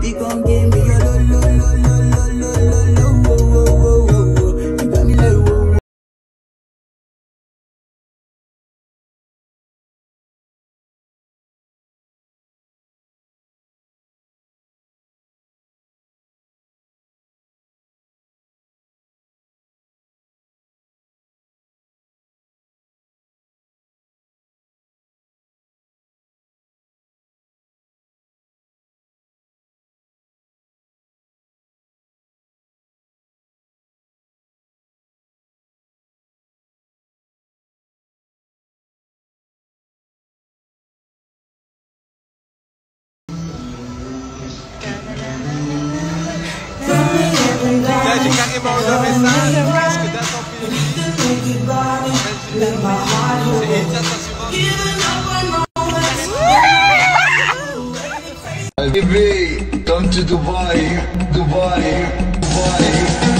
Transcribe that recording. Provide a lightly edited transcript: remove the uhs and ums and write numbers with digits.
baby, come give me your lo lo lo lo lo lo lo lo. Whoa, whoa, whoa, whoa, whoa. You got me like whoa. J'ai carrément un message, qu'est-ce que dans ton pays, c'est Etienne Baby, come to Dubai, Dubai, Dubai.